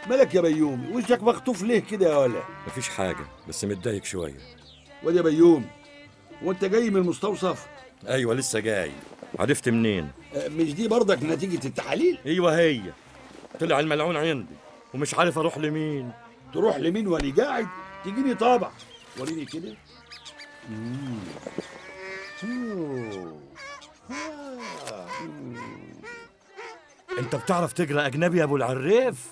مالك يا بيومي؟ وشك مخطوف ليه كده يا ولا؟ مفيش حاجة، بس متضايق شوية. واد يا بيومي، وانت جاي من المستوصف؟ أيوة لسه جاي. عرفت منين؟ مش دي برضك نتيجة التحاليل؟ أيوة هي. طلع الملعون عندي ومش عارف أروح لمين. تروح لمين وانا قاعد؟ تجيني طابع وريني كده. أنت بتعرف تقرأ أجنبي يا أبو العريف؟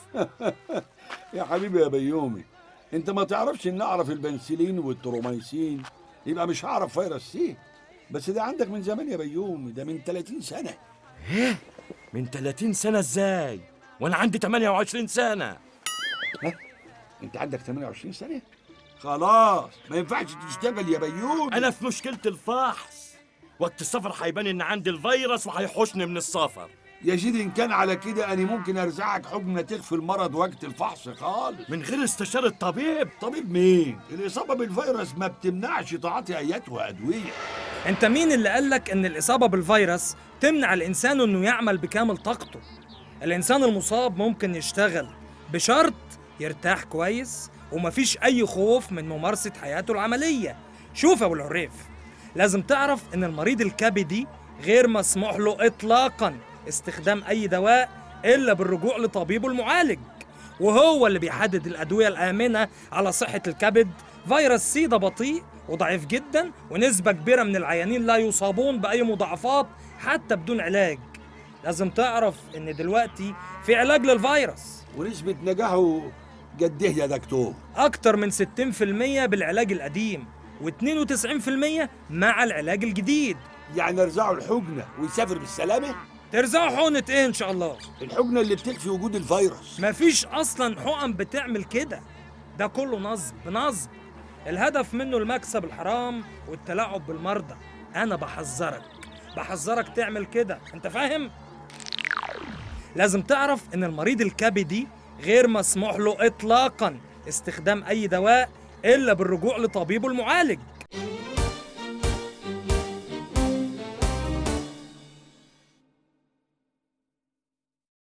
يا حبيبي يا بيومي، انت ما تعرفش ان اعرف البنسلين والتروميسين يبقى مش هعرف فيروس سي. بس ده عندك من زمان يا بيومي، ده من 30 سنة. إيه؟ من 30 سنة إزاي؟ وأنا عندي 28 سنة. ها؟ انت عندك 28 سنة؟ خلاص ما ينفعش تشتغل يا بيومي. أنا في مشكلة الفحص. وقت السفر هيبان إن عندي الفيروس وهيحوشني من السفر. يا سيدي ان كان على كده انا ممكن ارزعك حقنه تخفي المرض وقت الفحص خالص من غير استشارة طبيب. طبيب مين؟ الاصابه بالفيروس ما بتمنعش تعاطي ايات وادويه. انت مين اللي قالك ان الاصابه بالفيروس تمنع الانسان انه يعمل بكامل طاقته؟ الانسان المصاب ممكن يشتغل بشرط يرتاح كويس ومفيش اي خوف من ممارسه حياته العمليه. شوف يا ابو العريف، لازم تعرف ان المريض الكبدي غير مسموح له اطلاقا استخدام اي دواء الا بالرجوع لطبيبه المعالج، وهو اللي بيحدد الادويه الامنه على صحه الكبد. فيروس سي ده بطيء وضعيف جدا، ونسبه كبيره من العيانين لا يصابون باي مضاعفات حتى بدون علاج. لازم تعرف ان دلوقتي في علاج للفيروس، ونسبه نجاحه قد ايه يا دكتور؟ اكتر من 60% بالعلاج القديم و92% مع العلاج الجديد. يعني ارزعه الحقنه ويسافر بالسلامه؟ ترزعوا حقنة ايه ان شاء الله؟ الحقنه اللي بتخفي وجود الفيروس. مفيش اصلا حقن بتعمل كده، ده كله نصب. الهدف منه المكسب الحرام والتلاعب بالمرضى. انا بحذرك تعمل كده، انت فاهم؟ لازم تعرف ان المريض الكبدي غير مسموح له اطلاقا استخدام اي دواء الا بالرجوع لطبيبه المعالج.